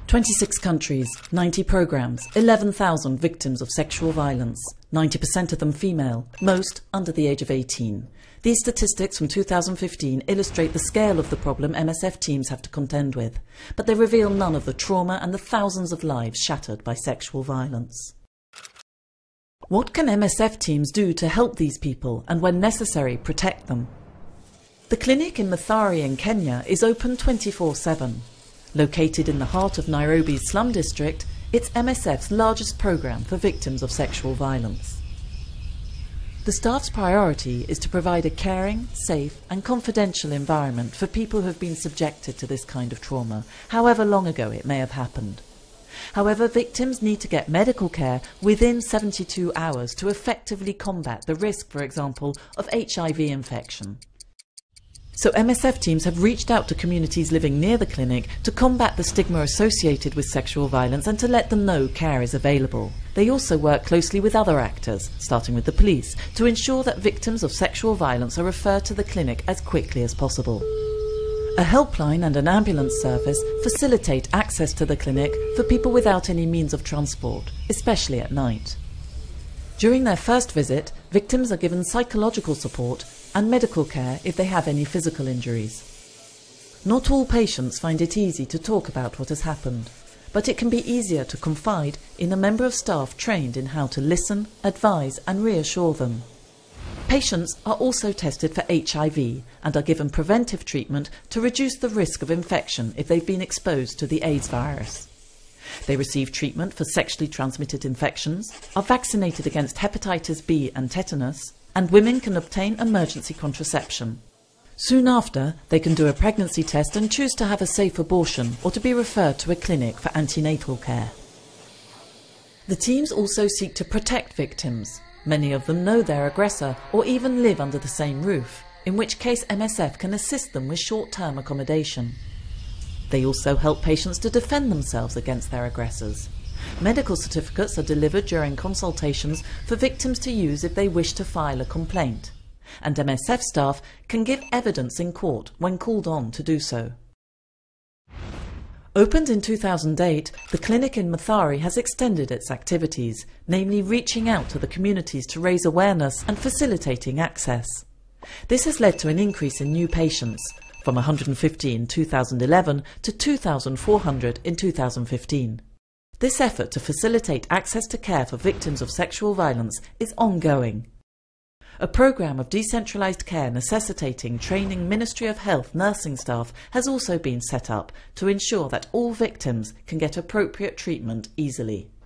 26 countries, 90 programs, 11,000 victims of sexual violence, 90% of them female, most under the age of 18. These statistics from 2015 illustrate the scale of the problem MSF teams have to contend with, but they reveal none of the trauma and the thousands of lives shattered by sexual violence. What can MSF teams do to help these people and, when necessary, protect them? The clinic in Mathare in Kenya is open 24/7. Located in the heart of Nairobi's slum district, it's MSF's largest program for victims of sexual violence. The staff's priority is to provide a caring, safe and confidential environment for people who have been subjected to this kind of trauma, however long ago it may have happened. However, victims need to get medical care within 72 hours to effectively combat the risk, for example, of HIV infection. So MSF teams have reached out to communities living near the clinic to combat the stigma associated with sexual violence and to let them know care is available. They also work closely with other actors, starting with the police, to ensure that victims of sexual violence are referred to the clinic as quickly as possible. A helpline and an ambulance service facilitate access to the clinic for people without any means of transport, especially at night. During their first visit, victims are given psychological support and medical care if they have any physical injuries. Not all patients find it easy to talk about what has happened, but it can be easier to confide in a member of staff trained in how to listen, advise and reassure them. Patients are also tested for HIV and are given preventive treatment to reduce the risk of infection if they've been exposed to the AIDS virus. They receive treatment for sexually transmitted infections, are vaccinated against hepatitis B and tetanus, and women can obtain emergency contraception. Soon after, they can do a pregnancy test and choose to have a safe abortion or to be referred to a clinic for antenatal care. The teams also seek to protect victims. Many of them know their aggressor or even live under the same roof, in which case MSF can assist them with short-term accommodation. They also help patients to defend themselves against their aggressors. Medical certificates are delivered during consultations for victims to use if they wish to file a complaint. And MSF staff can give evidence in court when called on to do so. Opened in 2008, the clinic in Mathare has extended its activities, namely reaching out to the communities to raise awareness and facilitating access. This has led to an increase in new patients, from 150 in 2011 to 2,400 in 2015. This effort to facilitate access to care for victims of sexual violence is ongoing. A programme of decentralised care necessitating training Ministry of Health nursing staff has also been set up to ensure that all victims can get appropriate treatment easily.